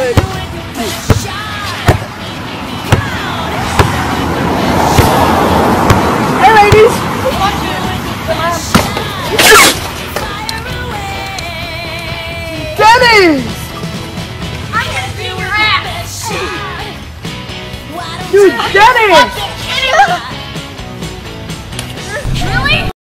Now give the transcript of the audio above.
Hey ladies! Dennis! I'm gonna beat your ass! Dude, Dennis! Fucking idiot!